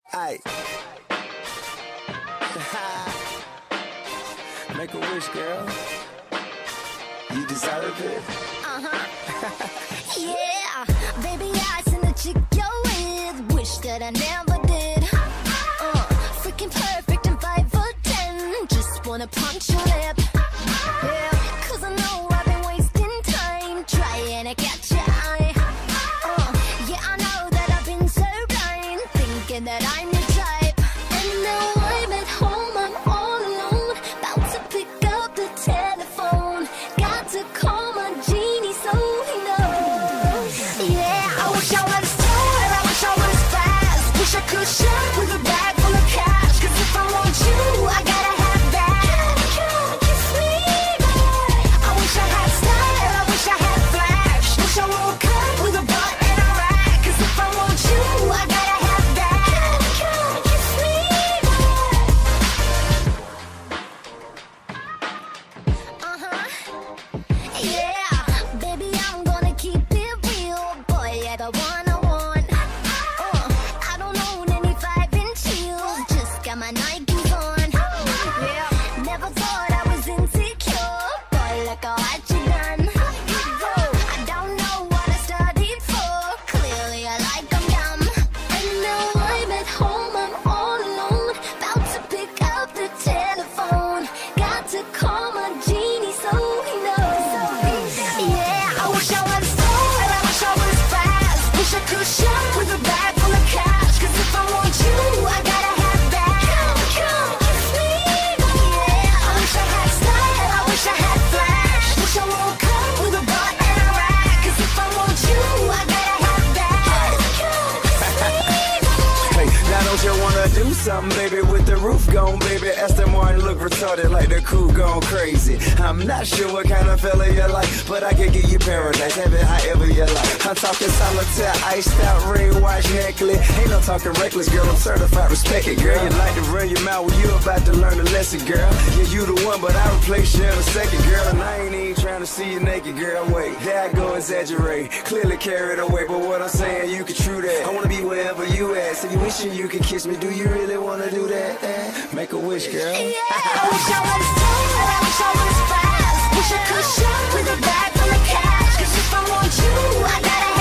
Aye. Make a wish, girl. You deserve it. Yeah, baby, I seen the chick you're with. Wish that I never did. Freaking perfect and 5 for 10. Just wanna punch your lip. Yeah, 'cause I know I've been wasting time trying to catch your eye. Yeah, I know that I've been so blind, thinking that I'm your type. And now I'm at home, I'm all alone, about to pick up the telephone. Got to call my genie so he knows. Yeah, I wish I was smart, I wish I was fast. Wish I could shop with a bag full of cash. 'Cause if I want you, I gotta have that. Kiss me back. I wish I had style, I wish I had flash. Wish I woke up with a butt and a rack. 'Cause if I want you, I gotta have that. Kiss me back. Yeah, baby, I'm gonna keep it real. Boy, you're the one I want. I don't own any 5-inch heels, just got my Nikes on. Yeah, never thought I was insecure. Boy, look at what you done. I don't know what I studied for. Clearly, I like them dumb. And now I'm at home, I'm all alone, about to pick up the telephone. Got to call my genie so he knows. Yeah, I wish I was smart, I wish I was fast. Wish I could shop with a bag full of cash. 'Cause if I want you, I gotta have that. Kiss me back. Yeah, I wish I had style, I wish I had flash. Wish I woke up with a butt and a rack. 'Cause if I want you, I gotta have that. Hey, now don't you wanna do something, baby, with the roof gone, baby? Aston Martin look retarded like the crew gone crazy. I'm not sure what kind of fella you like, but I can give you paradise, have it however you like. I'm talking solitaire, iced out, ring watch, necklace. Ain't no talking reckless, girl, I'm certified, respect it, girl. You like to run your mouth when you about to learn a lesson, girl. Yeah, you the one, but I replace you in a second, girl. And I ain't even trying to see you naked, girl, wait. There I go exaggerate, clearly carried away, but what I'm saying, you can true that. I wanna be wherever you at, so you wishing you could kiss me. Do you really wanna do that? Make a wish, girl. Yeah, I wish I was smart, I wish I was fast. Wish I could shop with a bag full of cash. 'Cause if I want you, I gotta